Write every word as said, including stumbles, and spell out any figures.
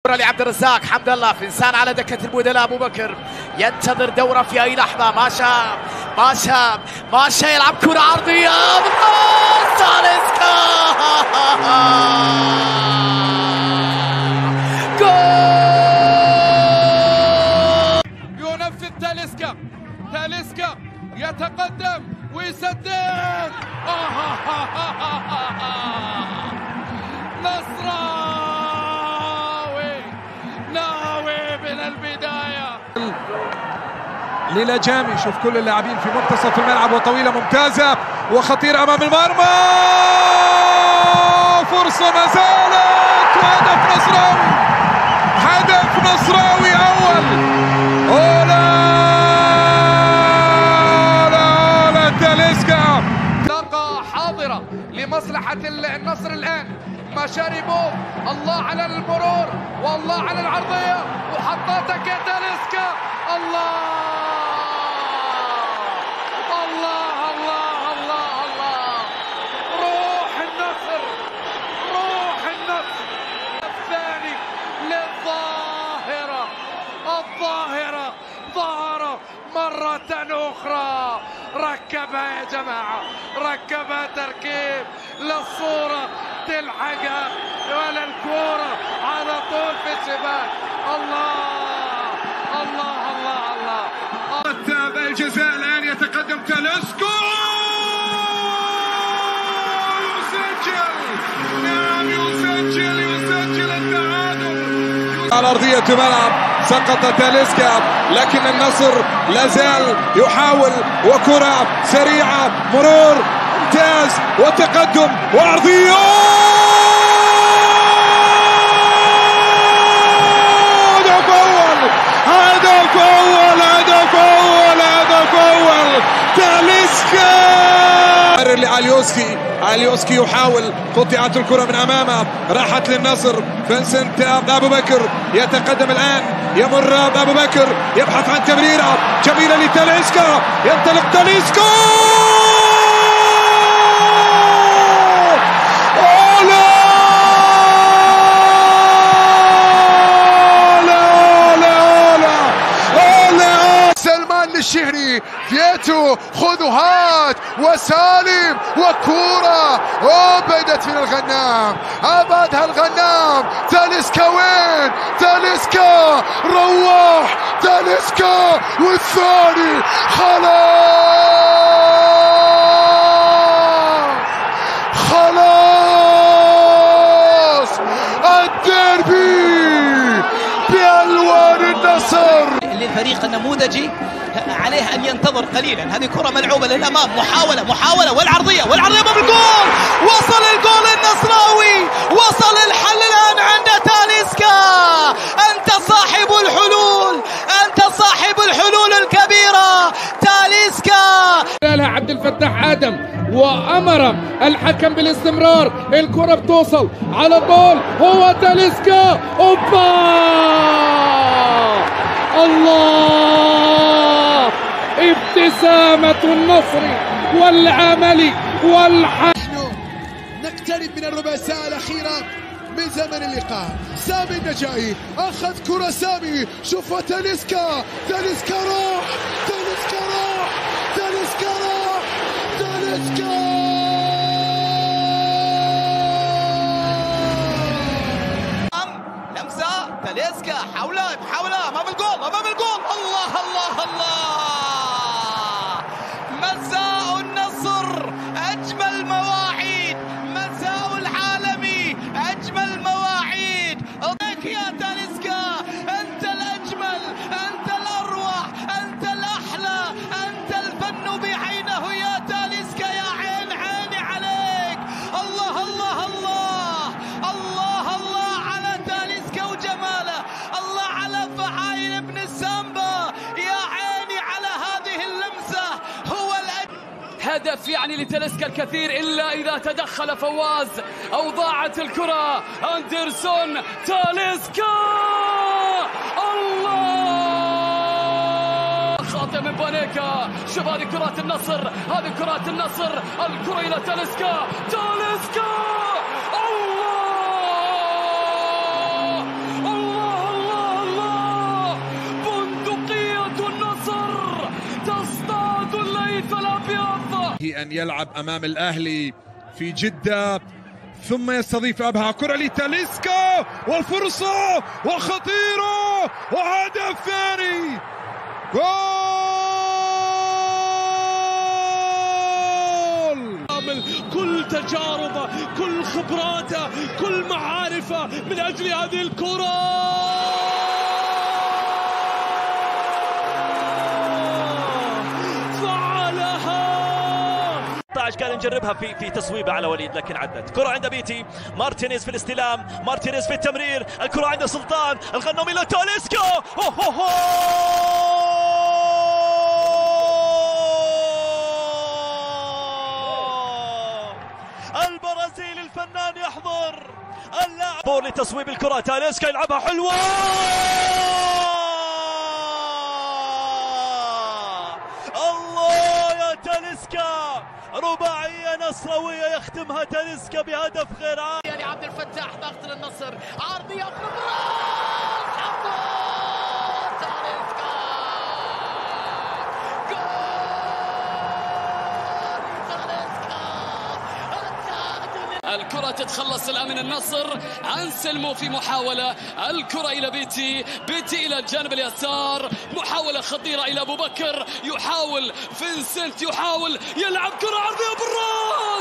لعبد الرزاق حمد الله، فنسان على دكة البدلاء ابو بكر ينتظر دوره في اي لحظة. ما شاب ما شاب ما شاب يلعب كرة عرضية بالراس تاليسكا جول. ينفذ تاليسكا، تاليسكا يتقدم ويسدد. نصراوي ناوي من البداية. ليلاجامي، شوف كل اللاعبين في منتصف الملعب، وطويلة ممتازة وخطيرة أمام المرمى، فرصة ما زالت، وهدف نصراوي، هدف نصراوي أول. أولا أولا أولا تاليسكا، طاقة حاضرة لمصلحة النصر الآن. مشاربوف، الله على المرور والله على العرضية، وحطاتك يا تاليسكا. الله الله الله الله الله، روح النصر، روح النصر. الثاني للظاهرة، الظاهرة ظهر مرة أخرى، ركبها يا جماعة، ركبها تركيب للصورة تلحقها ولا الكورة على طول في الشباك. الله الله الله الله. تابع الجزاء الآن، يتقدم تاليسكا، يسجل، نعم يسجل، يسجل التعادل على أرضية ملعب. سقط تاليسكا، لكن النصر لازال يحاول، وكرة سريعة، مرور ممتاز وتقدم وعرضية، هدف أول، هدف أول، هدف أول، هدف أول، تاليسكا. لعليوسكي، عليوسكي يحاول، قطعت الكرة من أمامه، راحت للنصر. فنسنت أبو بكر يتقدم الآن، يمر أبو بكر، يبحث عن تمريرة جميلة لتاليسكا، ينطلق تاليسكا، الشهري، فيتو، خذوا هات، وسالم، وكورة أبعدت من الغنام، أبعدها الغنام. تاليسكا وين؟ تاليسكا روح، تاليسكا والثاني خلاص خلاص، الديربي بألوان النصر. للفريق النموذجي عليه ان ينتظر قليلا. هذه كرة ملعوبة للامام، محاولة محاولة والعرضية والعرضية امام الجول، وصل الجول النصراوي، وصل الحل الان عند تاليسكا. انت صاحب الحلول، انت صاحب الحلول الكبيرة تاليسكا. لها عبد الفتاح آدم وأمر الحكم بالاستمرار، الكرة بتوصل على طول، هو تاليسكا. أوبا الله، ابتسامة النصر والعمل والحق. نقترب من الربع ساعة الأخيرة من زمن اللقاء. سامي النجائي أخذ كرة، سامي شوف تاليسكا، تاليسكا روح، تاليسكا روح، تاليسكا روح، تاليسكا. لمسة تاليسكا، حاولة محاولة امام الجول، امام الجول، الله الله الله. مساء النصر، اجمل مواعيد، مساء العالمي، اجمل مواعيد. اضيك يا تاليسكا، انت الاجمل، انت الاروع، انت الاحلى، انت الفن بعينه يا تاليسكا. يا عين عيني عليك. الله الله الله الله الله على تاليسكا وجماله، الله على فعايل ابن السامبا. يا عيني على هذه اللمسة. هو هدف يعني لتاليسكا الكثير، إلا إذا تدخل فواز أو ضاعت الكرة. أندرسون، تاليسكا، الله، خاطئ من بانيكا. شوف هذه كرات النصر، هذه كرات النصر، الكرة إلى تاليسكا، تاليسكا، الله الله. أن يلعب أمام الأهلي في جدة، ثم يستضيف أبها. كرة لتاليسكا والفرصة وخطيرة وهدف ثاني. جول! كل تجاربه، كل خبراته، كل معارفه من أجل هذه الكرة. كان نجربها في في تصويبه على وليد لكن عدت. كرة عند بيتي، مارتينيز في الاستلام، مارتينيز في التمرير، الكرة عند سلطان، الغنومي لتاليسكا. البرازيلي الفنان يحضر اللاعب بور لتصويب الكرة، تاليسكا يلعبها حلوة. الله يا تاليسكا، رباعية نصراوية يختمها تاليسكا بهدف غير عادي. يعني عبد الفتاح ضغط للنصر، عرضية الكرة تتخلص الآن من النصر. أنسلمو في محاولة، الكرة إلى بيتي، بيتي إلى الجانب اليسار، محاولة خطيرة إلى أبو بكر، يحاول فينسنت، يحاول يلعب كرة عرضية بالراس.